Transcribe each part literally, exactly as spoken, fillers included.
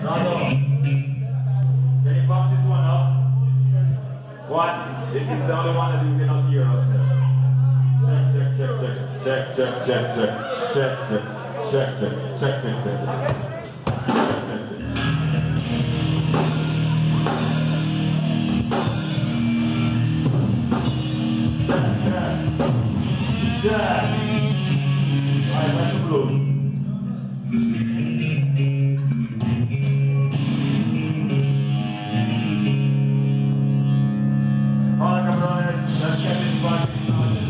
Bravo. Can you pump this one up? What? It's the only one that you cannot hear us. Check, check, check, check, check, check, check, check, check, check, check, check, check, check. Yeah. Alright, back to blues. Alright, cabrones, let's get this party started.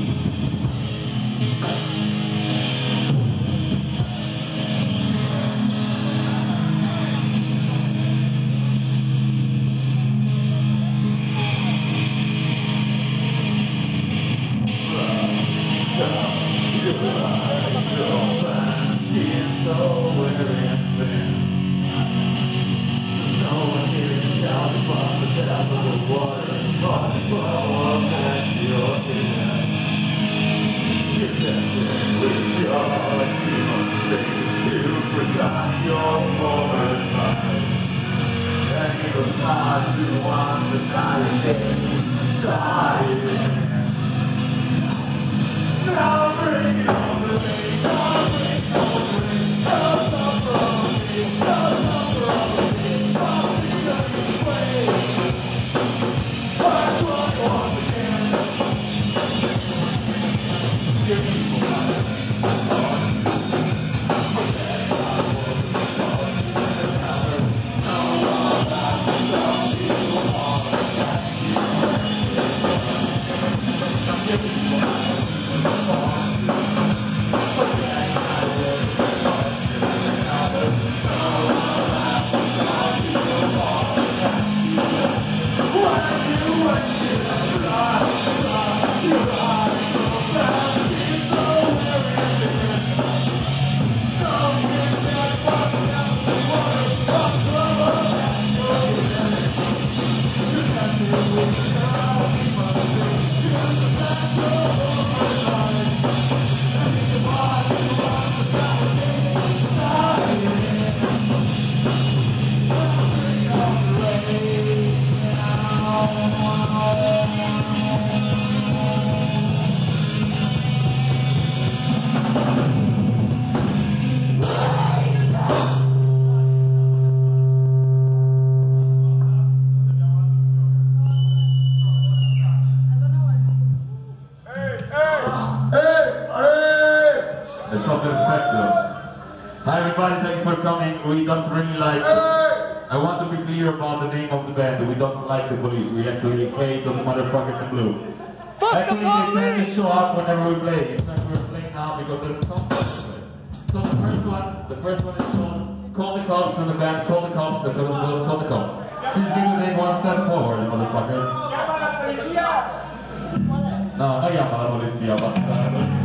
We don't really like it. I want to be clear about the name of the band. We don't like the police. We actually hate those motherfuckers in blue. Fuck actually, the police! they tend to show up whenever we play. In fact, we're playing now because there's context to it. So the first one, the first one is called Call the Cops from the band Call the Cops. The first one is Call the Cops. Please give the name one step forward, motherfuckers. No, no llama la polizia, bastardo.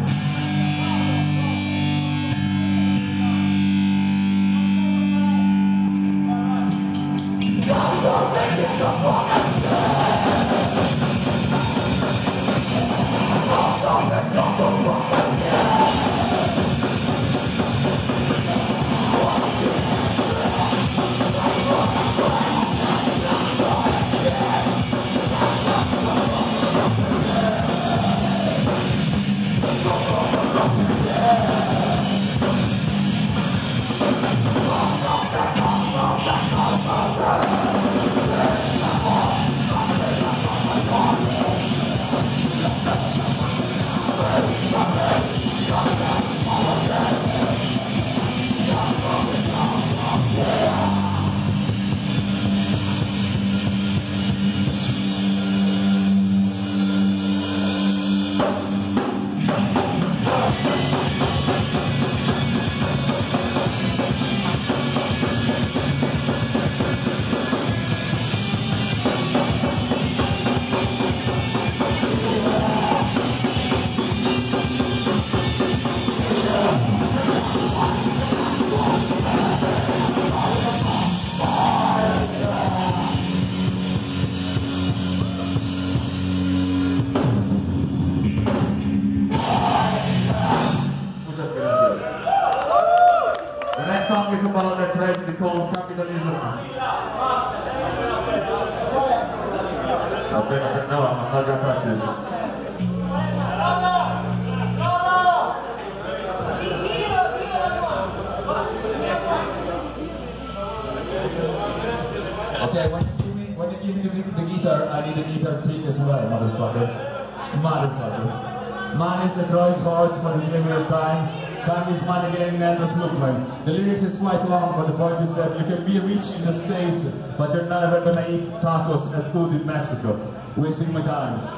Oh, song is about the tragedy called capitalism. I bet, I bet, no, I'm not gonna touch this. Okay, when you give me, when you give me the, the guitar, I need a guitar pick as well, motherfucker. Motherfucker. Man is the Troy's horse for this limited time. Time is money again, and does look like. The lyrics is quite long, but the point is that you can be rich in the States, but you're never gonna eat tacos as food in Mexico. Wasting my time.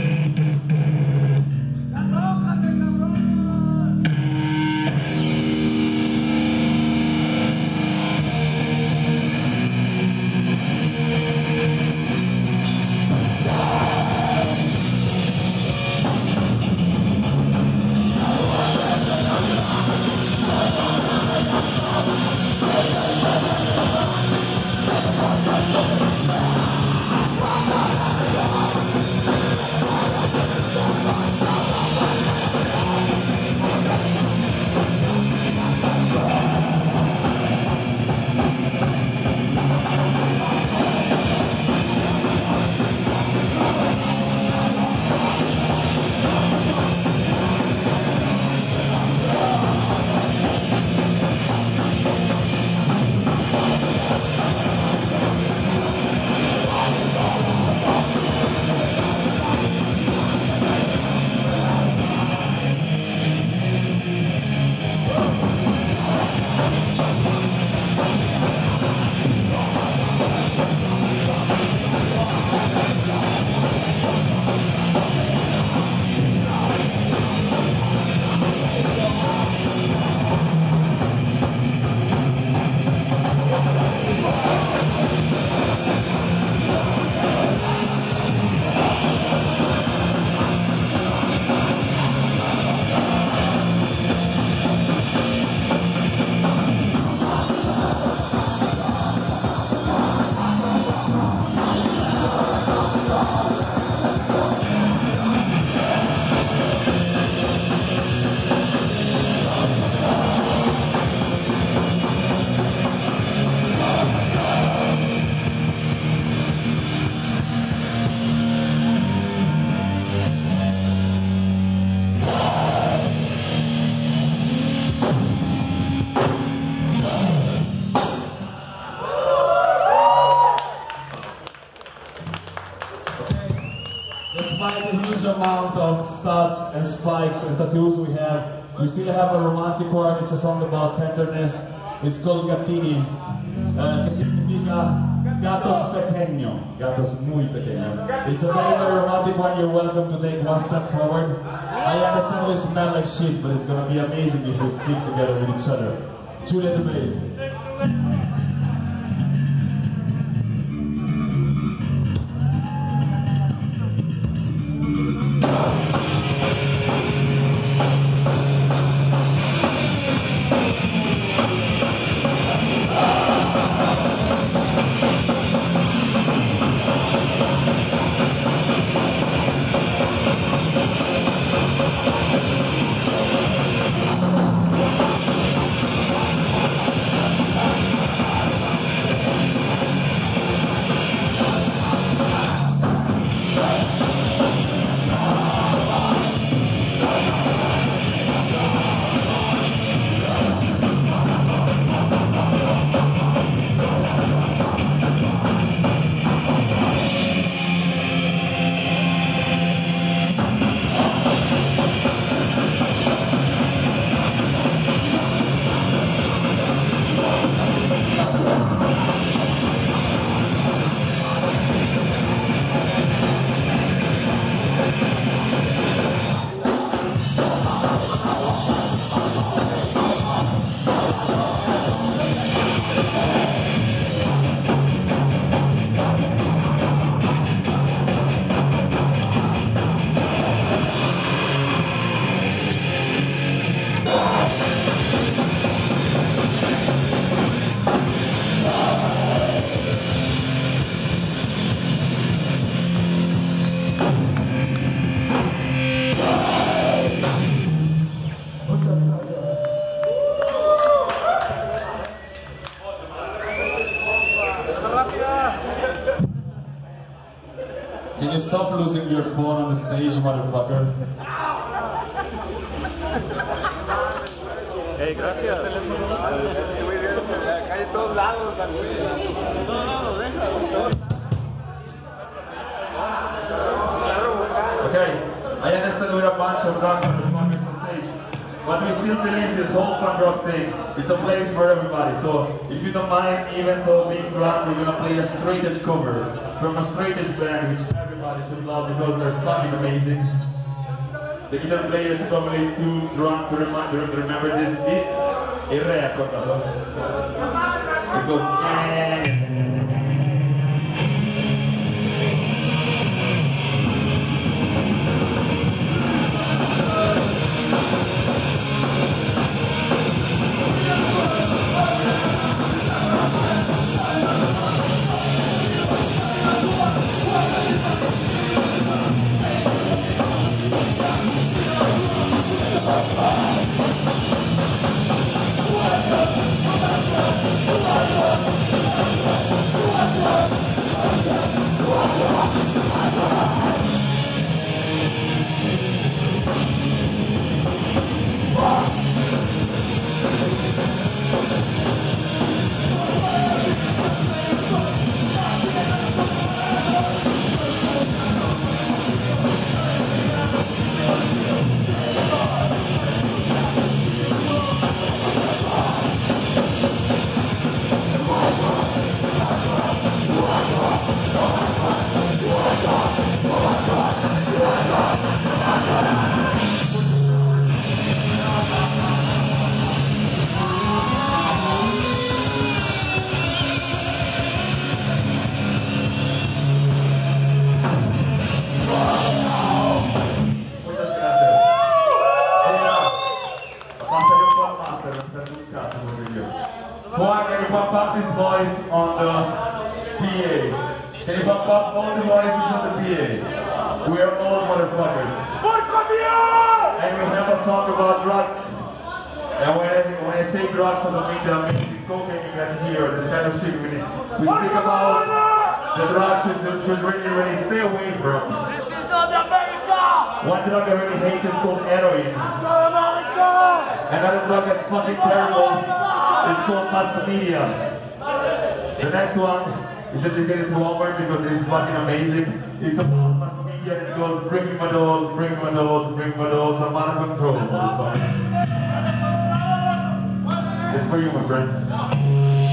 Amount of studs and spikes and tattoos we have, we still have a romantic one. It's a song about tenderness. It's called Gattini, uh, che significa gatos pequeño, gatos muy pequeño. It's a very, very romantic one. You're welcome to take one step forward. I understand we smell like shit, but it's gonna be amazing if we stick together with each other. Julia the bass. stop losing your phone on the stage, motherfucker. Hey, gracias. Acá hay todos lados, Okay, I understand we're a bunch of drunk motherfuckers on stage, but we still believe this whole punk rock thing is a place for everybody. So if you don't mind, even though being drunk, we're gonna play a straight edge cover from a straight edge band, which everybody should love because they're fucking amazing. The guitar player is probably too drunk to remember, to remember this beat. Il re ha accordato. It goes, eh. Can you pump up this voice on the P A? Can you pump up all the voices on the P A? We are all motherfuckers. And we have a song about drugs. And when I, when I say drugs, I don't mean that I'm making cocaine you guys hear, this kind of shit. We, we speak about the drugs you should really, really stay away from. This is not America! One drug I really hate is called heroin. Another drug that's fucking terrible. It's called mass media. The next one is dedicated to Albert because it is fucking amazing. It's about mass media and it goes, bring me my dose, bring me my dose, bring me my dose, I'm out of control. It's for you, my friend.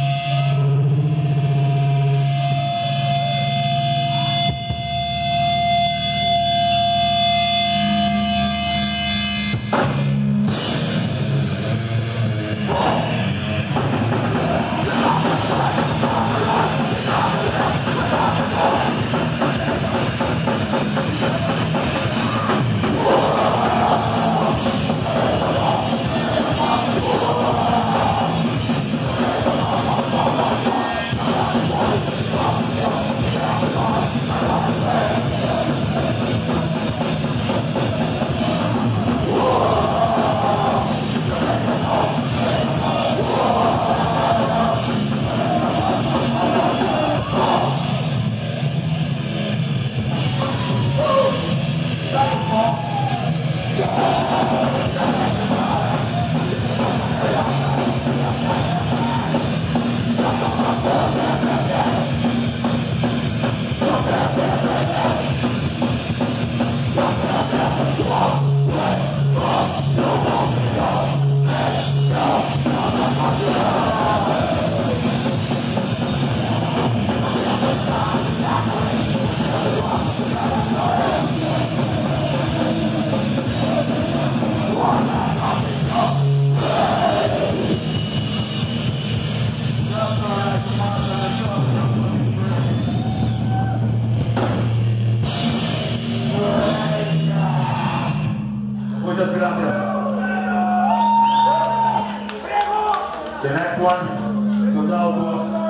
The next one goes out to,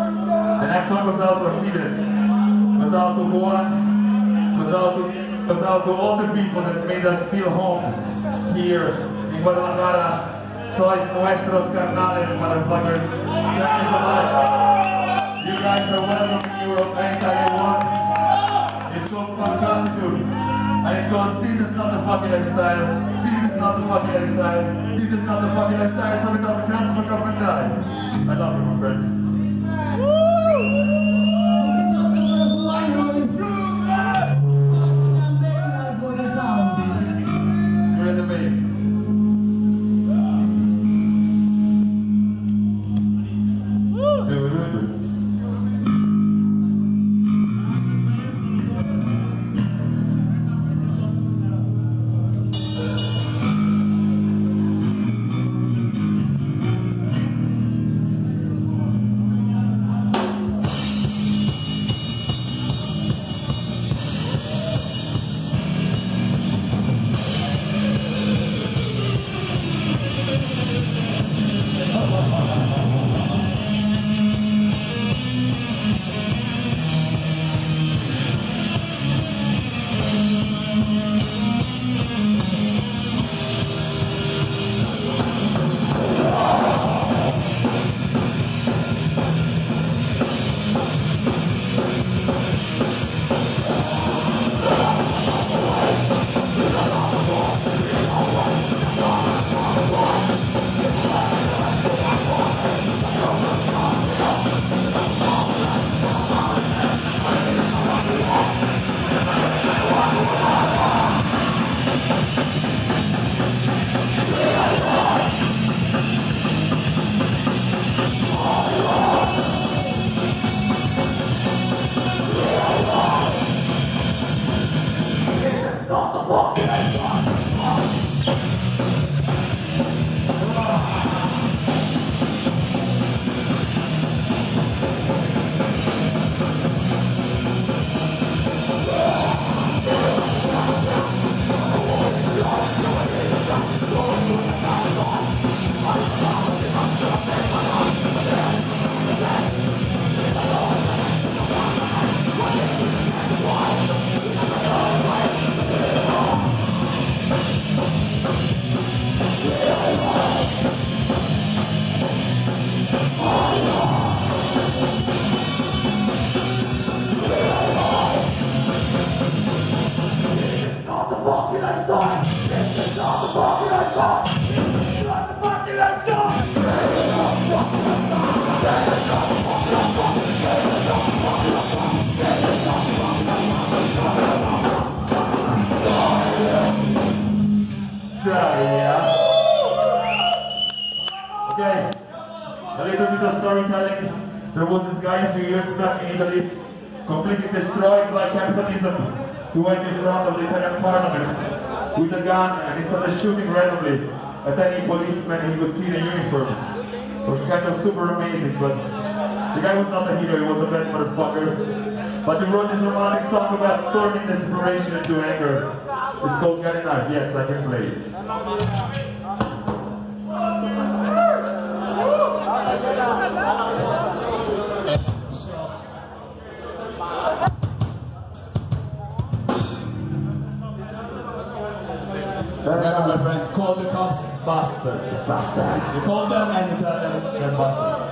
the next one goes out to Sivers, goes out to Juan, goes out to me, goes out to all the people that made us feel home here in Guadalajara. Sois nuestros carnales, motherfuckers. Thank you so much. You guys are welcome in Europe anytime you want. It's called Punk Altitude. And it goes, this is not the fucking lifestyle. This is not the fucking lifestyle. This is not the fucking lifestyle. So we don't have to fuck up and die. I love you, my friend. You're in the vein. Okay, a little bit of storytelling. There was this guy a few years back in Italy, completely destroyed by capitalism. He went in front of the Italian parliament with a gun and he started shooting randomly at any policeman he could see in a uniform. It was kind of super amazing, but the guy was not a hero, he was a bad motherfucker. But he wrote this romantic song about turning desperation into anger. It's called Got a Knife. Yes, I can play it. Remember, my friend, call the cops bastards. You call them and you tell them they're bastards.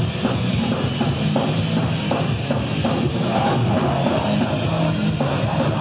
Yeah.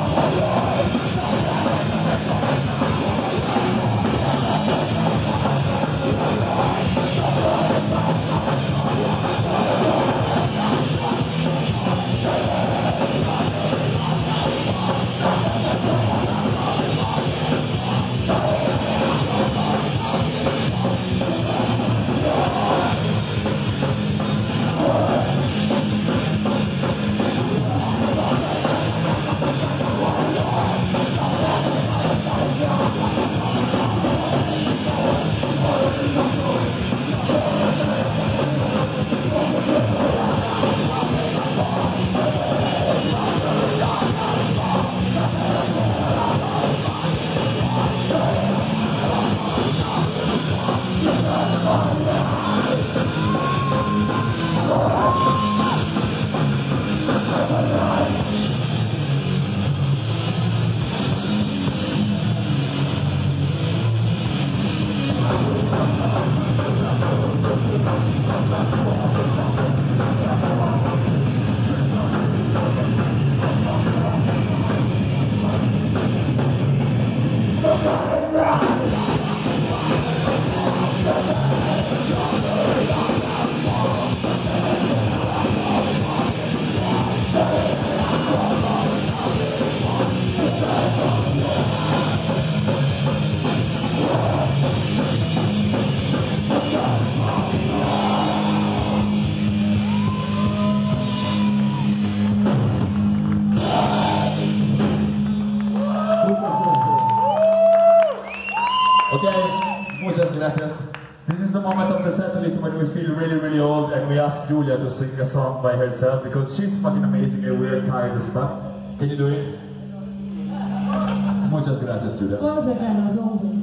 Okay, muchas gracias. This is the moment of the set list when we feel really, really old and we ask Julia to sing a song by herself because she's fucking amazing and we're tired as fuck. Can you do it? Muchas gracias, Julia. Vamos a sacar los hombres.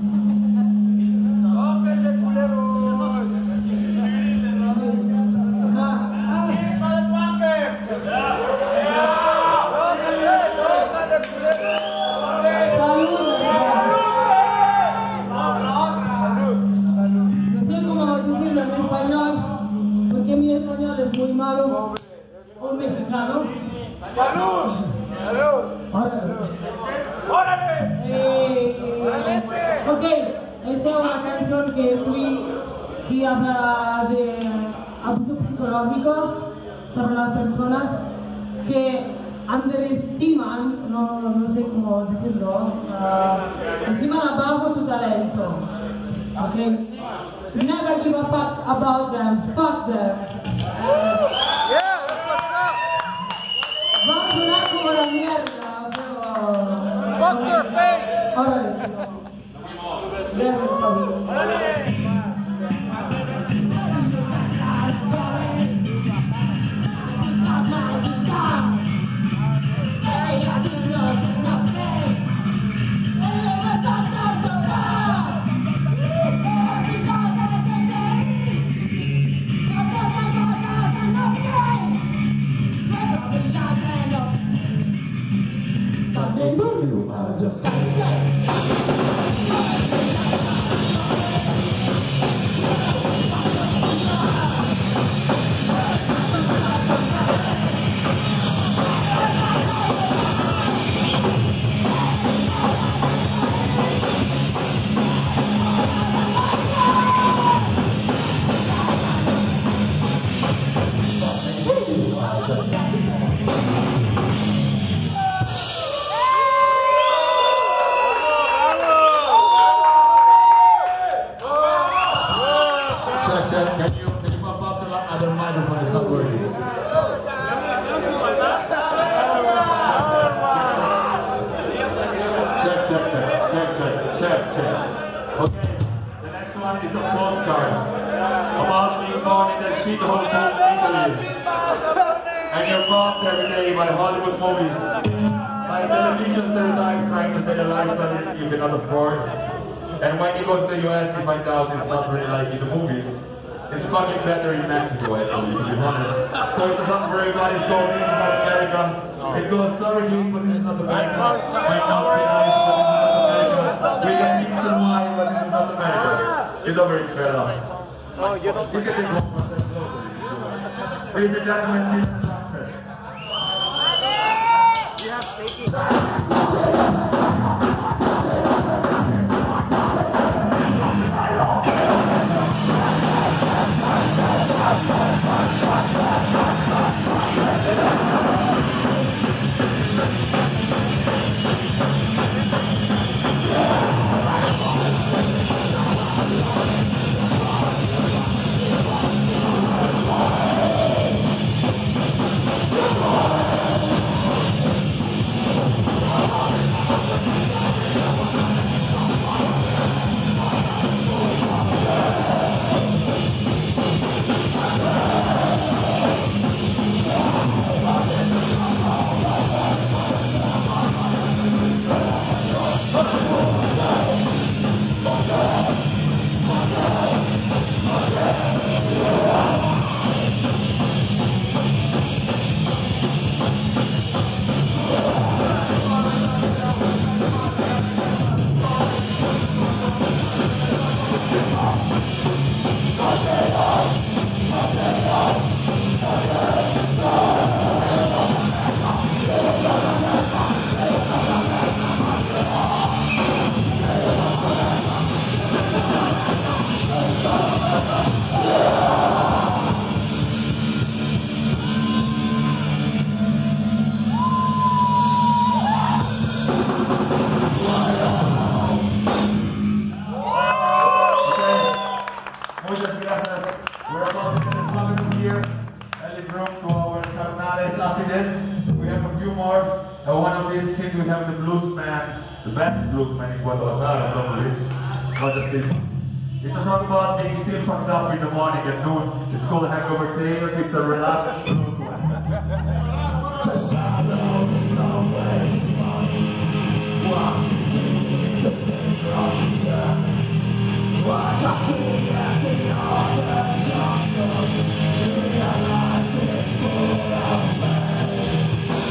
Muy malo, un mexicano. ¡Salud! ¡Salud! ¡Órale! Eh, ok, esta es una canción que escribí que habla de abuso psicológico sobre las personas que underestiman, no, no sé cómo decirlo, uh, estiman abajo tu talento. Ok? Never give a fuck about them, fuck them. Yeah, that's what's up. Va a sonar como la mierda, pero... Fuck your face. Órale. Gracias, Pablo. And you're mocked every day by Hollywood movies, by television stereotypes trying to sell a lifestyle you cannot afford. And when you go to the U S, you find out it's not really like in the movies. It's fucking better in Mexico, actually, to be honest. So it's a song for everybody. It's called This Is Not America. It goes, sorry, King, but this is not America. Might not be nice, but this is not America. We got pizza and wine, but this is not America. It's over, it's fair enough. You can take one more step closer. Ladies and gentlemen, this is You have shaky. We have a few more. Uh, one of these things we have the blues man, the best blues man in Guadalajara probably. Not just people. It's a song about being still fucked up in the morning at noon. It's called Hangover Tales. It's a relaxed blues one. The shadows is always money. Walk the street, the finger on the chair. Walk a finger at another jungle. Real life is full of pain.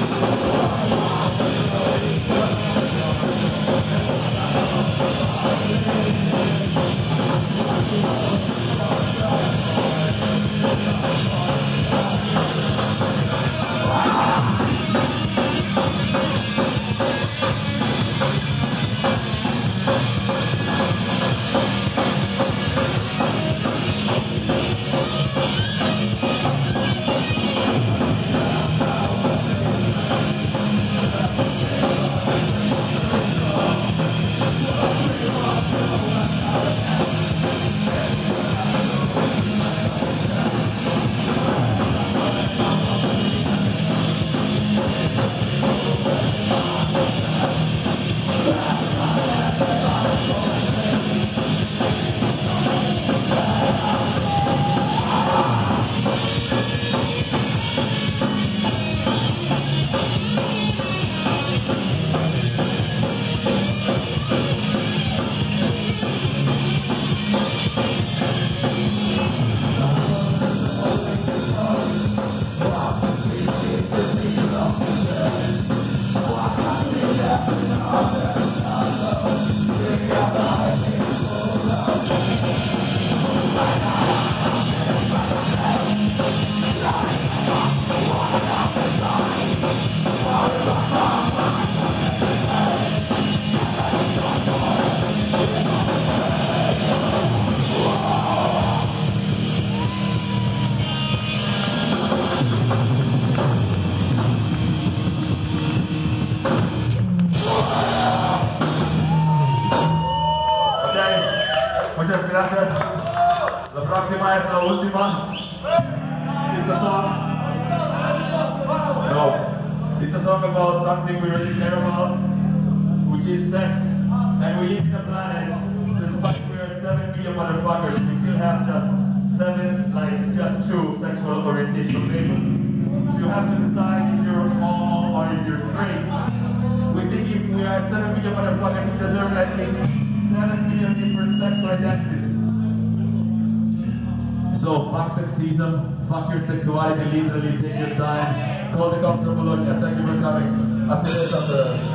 Muchas gracias. La próxima es la última. It's a song. No. It's a song about something we really care about, which is sex. And we live in a planet, despite we are seven billion motherfuckers, we still have just seven, like just two sexual orientation labels. You have to decide if you're homo or if you're straight. We think if we are seven billion motherfuckers, we deserve at least seven billion different sexual identities. So, fuck sexism, fuck your sexuality, literally take your time. Call the cops from Bologna. Thank you for coming. I'll see you later.